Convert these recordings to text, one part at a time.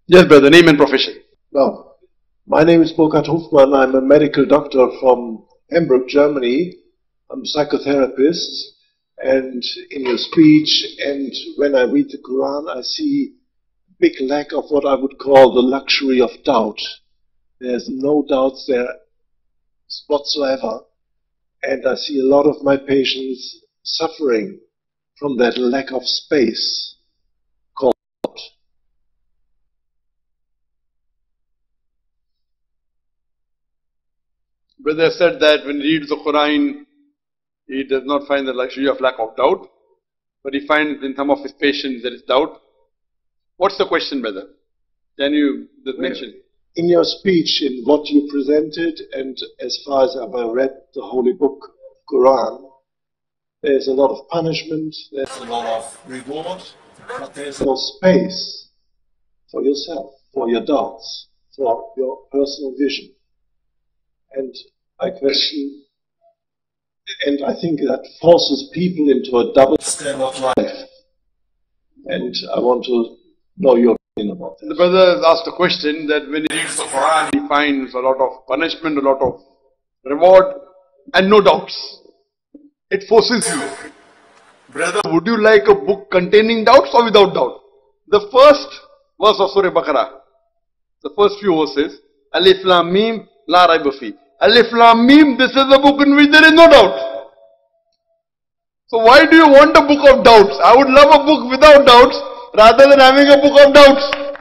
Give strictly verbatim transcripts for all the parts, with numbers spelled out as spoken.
Yes, brother, name and profession. Well, my name is Burkhard Hofmann. I'm a medical doctor from Hamburg, Germany. I'm a psychotherapist. And in your speech and when I read the Quran, I see a big lack of what I would call the luxury of doubt. There's no doubts there whatsoever. And I see a lot of my patients suffering from that lack of space called doubt. Brother said that when he reads the Quran, he does not find the luxury of lack of doubt, but he finds in some of his patients there is doubt. What's the question, brother? Can you just mention? In your speech, in what you presented, and as far as I've read the holy book, Quran, there's a lot of punishment, there's a lot of reward, but there's no space for yourself, for your doubts, for your personal vision. And I question, and I think that forces people into a double standard of life. And I want to know your opinion about that. The brother has asked a question that when he reads the Quran, he finds a lot of punishment, a lot of reward, and no doubts. It forces you. Brother, would you like a book containing doubts or without doubt? The first verse of Surah Baqarah, the first few verses, Alif Lam Mim La Raiba Fi. Alif Lam Mim, this is a book in which there is no doubt. So why do you want a book of doubts? I would love a book without doubts rather than having a book of doubts.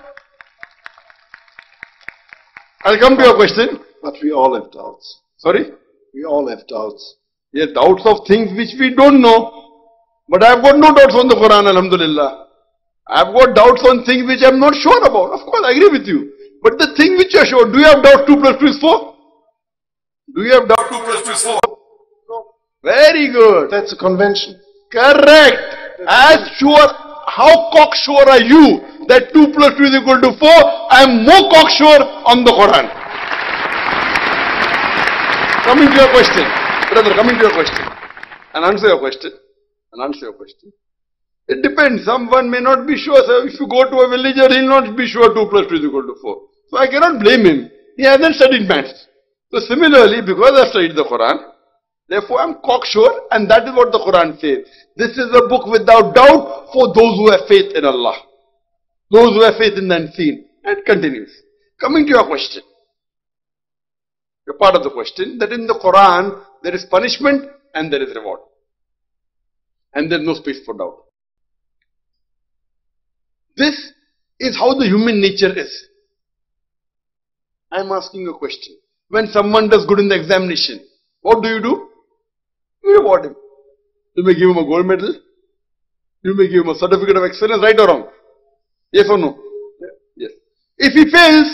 I'll come to your question. But we all have doubts. Sorry? We all have doubts. Yes, doubts of things which we don't know. But I have got no doubts on the Quran, alhamdulillah. I have got doubts on things which I am not sure about. Of course, I agree with you. But the thing which you are sure, do you have doubt two plus two is four? Do you have doubt two plus two is four? No. Very good. That's a convention. Correct. As sure, how cocksure are you that two plus two is equal to four? I am more cocksure on the Quran. Coming to your question. Brother, coming to your question. And answer your question. And answer your question. It depends. Someone may not be sure. So if you go to a villager, he will not be sure two plus two is equal to four. So I cannot blame him. He hasn't studied maths. So similarly, because I studied the Quran, therefore I am cocksure, and that is what the Quran says. This is a book without doubt for those who have faith in Allah. Those who have faith in the unseen. And it continues. Coming to your question. Your part of the question, that in the Quran, there is punishment and there is reward. And there is no space for doubt. This is how the human nature is. I am asking you a question. When someone does good in the examination, what do you do? You reward him. You may give him a gold medal. You may give him a certificate of excellence, right or wrong? Yes or no? Yes. If he fails,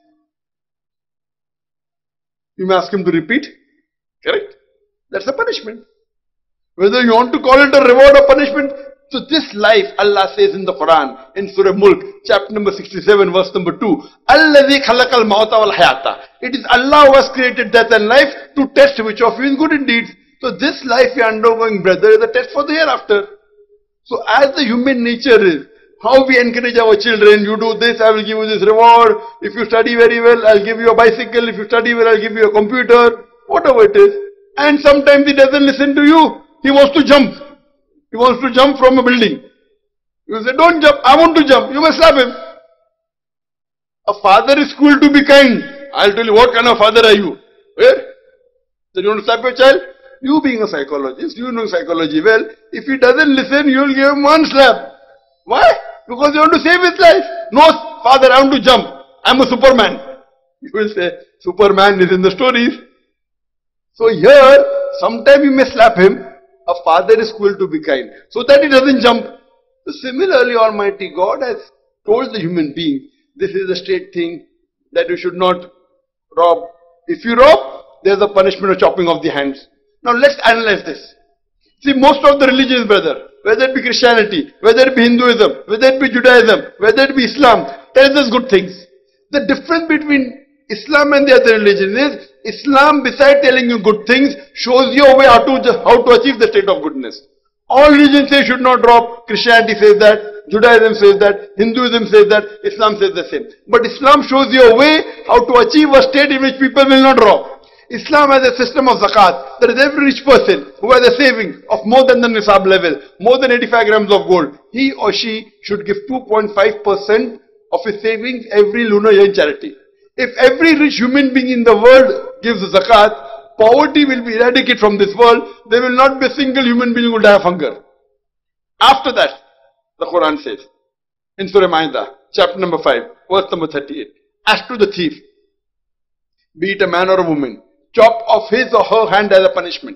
you may ask him to repeat. Correct? That's a punishment. Whether you want to call it a reward or punishment. So this life, Allah says in the Quran, in Surah Mulk, chapter number sixty-seven, verse number two, Alladhi khalaqal mauta wal hayata. It is Allah who has created death and life to test which of you is good indeed. So this life you are undergoing, brother, is a test for the hereafter. So as the human nature is, how we encourage our children, you do this, I will give you this reward. If you study very well, I'll give you a bicycle. If you study well, I'll give you a computer. Whatever it is. And sometimes he doesn't listen to you. He wants to jump. He wants to jump from a building. You say, don't jump, I want to jump. You must slap him. A father is cool to be kind. I'll tell you, what kind of father are you? Where? So you want to slap your child? You being a psychologist, you know psychology well. If he doesn't listen, you will give him one slap. Why? Because you want to save his life. No, father, I want to jump. I'm a Superman. You will say, Superman is in the stories. So here, sometime you may slap him. A father is cool to be kind, so that he doesn't jump. So similarly, Almighty God has told the human being, this is a straight thing, that you should not rob. If you rob, there's a punishment of chopping off the hands. Now let's analyze this. See, most of the religions, brother, whether it be Christianity, whether it be Hinduism, whether it be Judaism, whether it be Islam, tells us good things. The difference between Islam and the other religions is, Islam, besides telling you good things, shows you a way how to, how to achieve the state of goodness. All religions say you should not rob. Christianity says that. Judaism says that, Hinduism says that, Islam says the same. But Islam shows you a way how to achieve a state in which people will not rob. Islam has a system of zakat. That is, every rich person who has a saving of more than the nisab level, more than eighty-five grams of gold, he or she should give two point five percent of his savings every lunar year in charity. If every rich human being in the world gives zakat, poverty will be eradicated from this world. There will not be a single human being who will die of hunger. After that, the Quran says, in Surah Ma'idah, chapter number five, verse number thirty-eight, as to the thief, be it a man or a woman, chop off his or her hand as a punishment.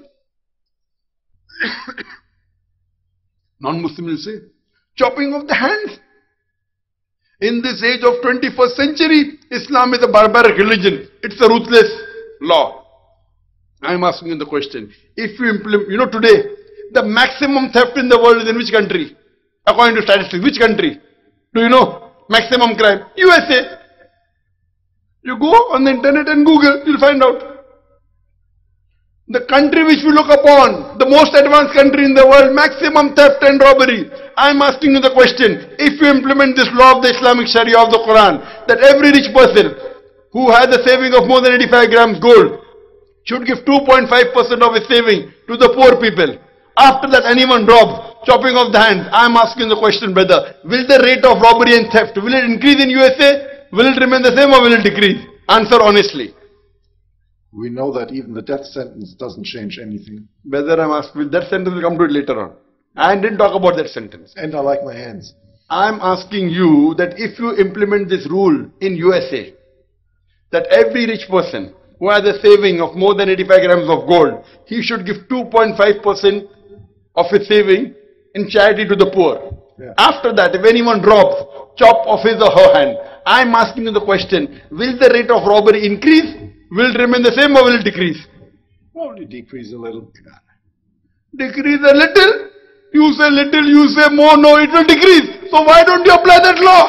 Non-Muslim will say, chopping off the hands. In this age of twenty-first century, Islam is a barbaric religion. It's a ruthless law. I'm asking you the question. If you implement, you know today, the maximum theft in the world is in which country? According to statistics, which country? Do you know? Maximum crime. U S A. You go on the internet and Google, you'll find out. The country which we look upon, the most advanced country in the world, maximum theft and robbery. I'm asking you the question, if you implement this law of the Islamic Sharia of the Quran, that every rich person who has a saving of more than eighty-five grams gold should give two point five percent of his saving to the poor people. After that, anyone robs, chopping off the hands. I'm asking the question, brother, will the rate of robbery and theft, will it increase in U S A? Will it remain the same or will it decrease? Answer honestly. We know that even the death sentence doesn't change anything. Whether I'm asking, that sentence will come to it later on. I didn't talk about that sentence. And I like my hands. I'm asking you that if you implement this rule in U S A, that every rich person who has a saving of more than eighty-five grams of gold, he should give two point five percent of his saving in charity to the poor. Yeah. After that, if anyone robs, chop off his or her hand. I'm asking you the question, will the rate of robbery increase? Will it remain the same or will it decrease? Only decrease a little. Decrease a little? You say little, you say more, no, it will decrease. So why don't you apply that law?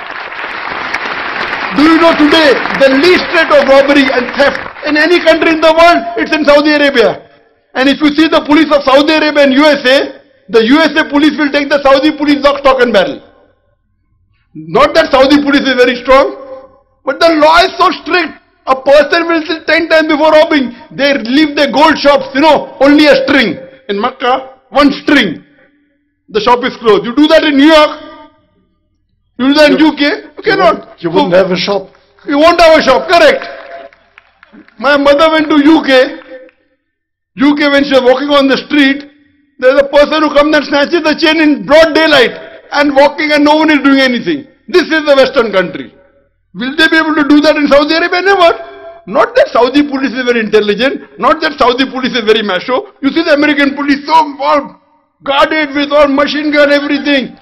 Do you know today, the least rate of robbery and theft in any country in the world, it's in Saudi Arabia. And if you see the police of Saudi Arabia and U S A, the U S A police will take the Saudi police lock, stock and barrel. Not that Saudi police is very strong, but the law is so strict. A person will sit ten times before robbing. They leave their gold shops, you know, only a string. In Makkah, one string. The shop is closed. You do that in New York. You do that in you, U K. You cannot. You wouldn't so, have a shop. You won't have a shop, correct. My mother went to U K. U K when she was walking on the street, there is a person who comes and snatches the chain in broad daylight and walking and no one is doing anything. This is the Western country. Will they be able to do that in Saudi Arabia? Never. Not that Saudi police is very intelligent, not that Saudi police is very macho. You see the American police so all guarded with all machine gun, everything.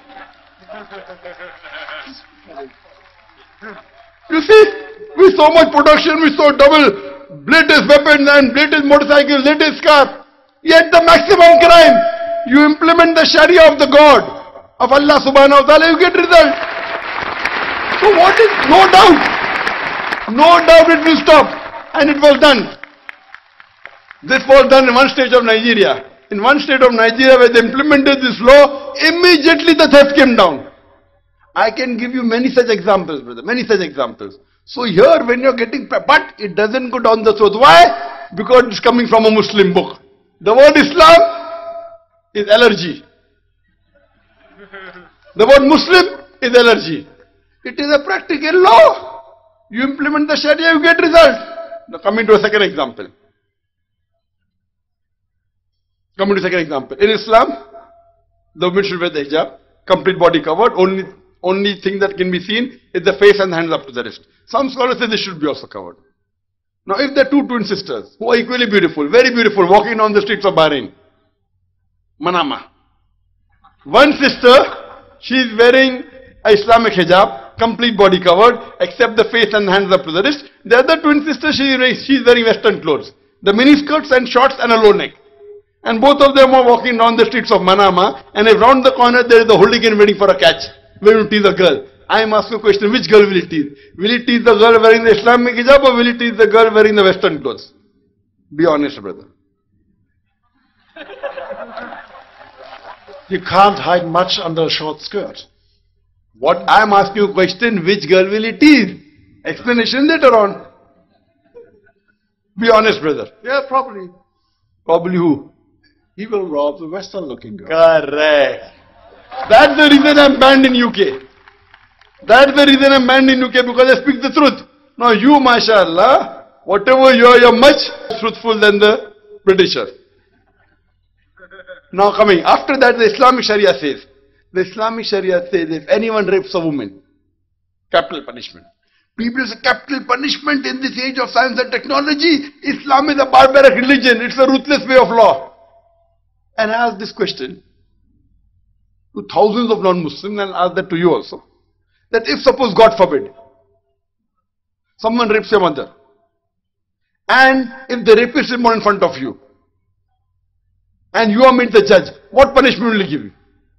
You see, with so much production, with so double latest weapons and latest motorcycles, latest car. Yet the maximum crime, you implement the Sharia of the God, of Allah subhanahu wa ta'ala, you get result. So what is, no doubt, no doubt it will stop. And it was done. This was done in one state of Nigeria. In one state of Nigeria where they implemented this law, immediately the theft came down. I can give you many such examples, brother, many such examples. So here when you're getting, but it doesn't go down the throat. Why? Because it's coming from a Muslim book. The word Islam is allergy. The word Muslim is allergy. It is a practical law. You implement the Sharia, you get result. Now coming to a second example. Coming to a second example. In Islam, the woman should wear the hijab, complete body covered. Only, only thing that can be seen is the face and hands up to the wrist. Some scholars say they should be also covered. Now if there are two twin sisters who are equally beautiful, very beautiful, walking down the streets of Bahrain, Manama. One sister, she is wearing a Islamic hijab, complete body covered, except the face and hands up to the wrist. The other twin sister, she, she is wearing western clothes. The mini skirts and shorts and a low neck. And both of them are walking down the streets of Manama, and around the corner there is a hooligan waiting for a catch, waiting to tease a girl. I am asking a question, which girl will it tease? Will it tease the girl wearing the Islamic hijab or will it tease the girl wearing the western clothes? Be honest, brother. You can't hide much under a short skirt. What I am asking you a question, which girl will it is? Explanation later on. Be honest, brother. Yeah, probably. Probably who? He will rob the Western looking girl. Correct. That's the reason I'm banned in U K. That's the reason I'm banned in U K, because I speak the truth. Now you, mashallah, whatever you are, you're much truthful than the Britisher. Now coming, after that the Islamic Sharia says, the Islamic Sharia says if anyone rapes a woman, capital punishment. People say capital punishment in this age of science and technology. Islam is a barbaric religion. It's a ruthless way of law. And I ask this question to thousands of non-Muslims, and I'll ask that to you also. That if suppose, God forbid, someone rapes your mother, and if the rapist is more in front of you, and you are made the judge, what punishment will he give you?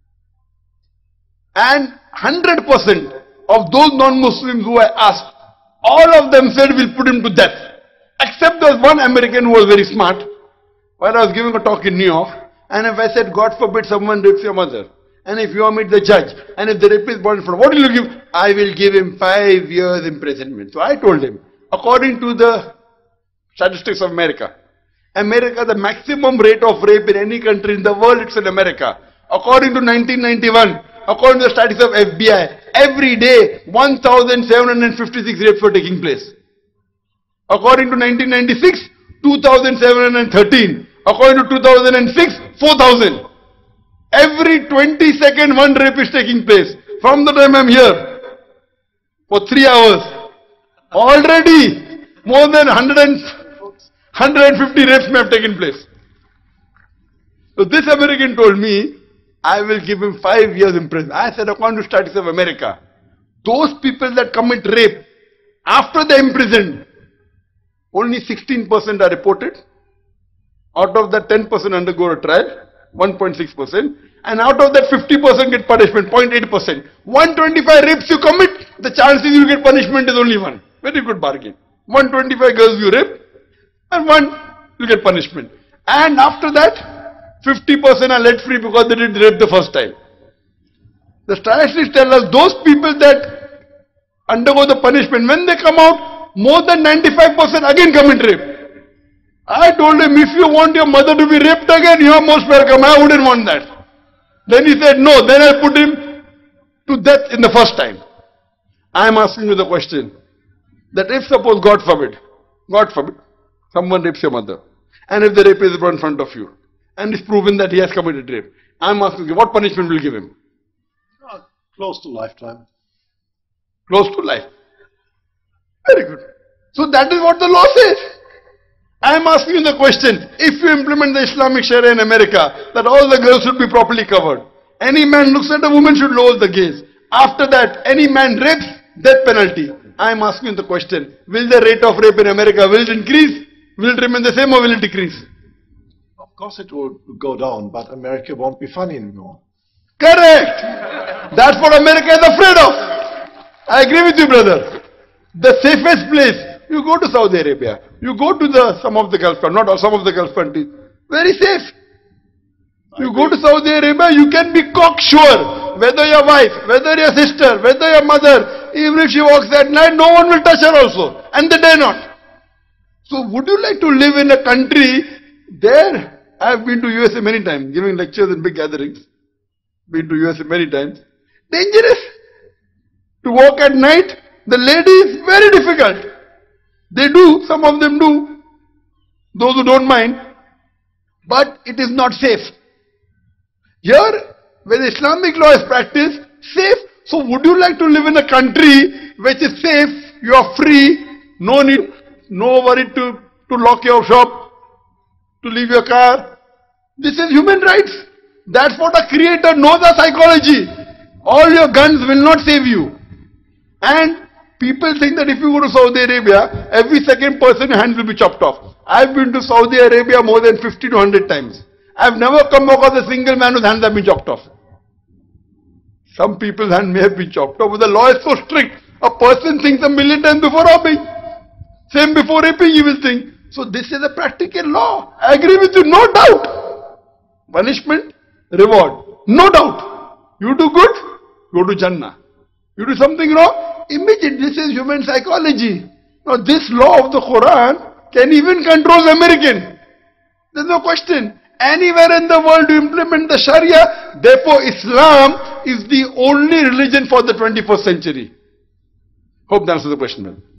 And one hundred percent of those non-Muslims who I asked, all of them said we'll put him to death. Except there was one American who was very smart. While I was giving a talk in New York, and if I said, God forbid someone rapes your mother, and if you are made the judge, and if the rapist is born in front, what will you give? I will give him five years imprisonment. So I told him, according to the statistics of America, America, the maximum rate of rape in any country in the world, it's in America. According to nineteen ninety-one, according to the statistics of F B I, every day one thousand seven hundred fifty-six rapes were taking place. According to nineteen ninety-six, two thousand seven hundred thirteen. According to two thousand six, four thousand. Every twenty seconds one rape is taking place. From the time I am here, for three hours, already more than one hundred, one hundred fifty rapes may have taken place. So this American told me, I will give him five years in prison. I said, according to statistics of America, those people that commit rape, after they are imprisoned, only sixteen percent are reported. Out of that, ten percent undergo a trial, one point six percent. And out of that, fifty percent get punishment, zero point eight percent. one hundred twenty-five rapes you commit, the chances you get punishment is only one. Very good bargain. one hundred twenty-five girls you rape, and one you get punishment. And after that, fifty percent are let free because they did rape the first time. The statistics tell us those people that undergo the punishment, when they come out, more than ninety-five percent again commit rape. I told him, if you want your mother to be raped again, you are most welcome. I wouldn't want that. Then he said, no. Then I put him to death in the first time. I am asking you the question, that if suppose, God forbid, God forbid, someone rapes your mother, and if the rape is in front of you, and it's proven that he has committed rape, I am asking you, what punishment will you give him? Uh, close to lifetime. Close to life. Very good. So that is what the law says. I am asking you the question, if you implement the Islamic Sharia in America, that all the girls should be properly covered. Any man looks at a woman should lower the gaze. After that, any man rapes, death penalty. I am asking you the question, will the rate of rape in America, will it increase? Will it remain the same or will it decrease? Of course it will go down, but America won't be funny anymore. Correct! That's what America is afraid of. I agree with you, brother. The safest place, you go to Saudi Arabia, you go to the some of the Gulf countries, not all, some of the Gulf countries, very safe. You go to Saudi Arabia, you can be cocksure, whether your wife, whether your sister, whether your mother, even if she walks at night, no one will touch her also, and they dare not. So would you like to live in a country, there, I have been to U S A many times, giving lectures in big gatherings, been to U S A many times, dangerous. To walk at night, the lady is very difficult. They do, some of them do, those who don't mind, but it is not safe. Here, where Islamic law is practiced, safe. So would you like to live in a country which is safe, you are free, no need, no worry to, to lock your shop, to leave your car? This is human rights. That's what a creator knows our psychology. All your guns will not save you. And people think that if you go to Saudi Arabia, every second person your hand will be chopped off. I've been to Saudi Arabia more than fifty to one hundred times. I've never come across a single man whose hands have been chopped off. Some people's hand may have been chopped off, but the law is so strict. A person thinks a million times before robbing. Same before raping he will think. So this is a practical law. I agree with you, no doubt. Punishment, reward, no doubt. You do good, go to Jannah. You do something wrong, immediately this is human psychology. Now this law of the Quran can even control the American. There's no question. Anywhere in the world you implement the Sharia, therefore Islam is the only religion for the twenty-first century. Hope that answers the question, man.